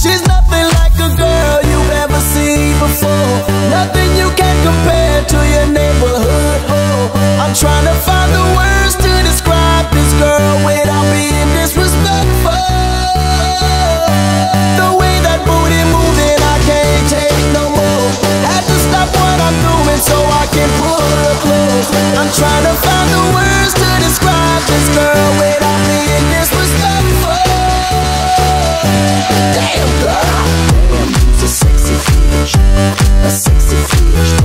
She's nothing like a girl you've ever seen before. Nothing you can compare to your neighborhood. I'm trying to find the words to describe this girl without being disrespectful. The way that booty moving, I can't take no more. Had to stop what I'm doing so I can pull her close. I'm trying to find the words to describe this girl without being disrespectful. Damn girl, damn, you's a sexy fish, a sexy fish.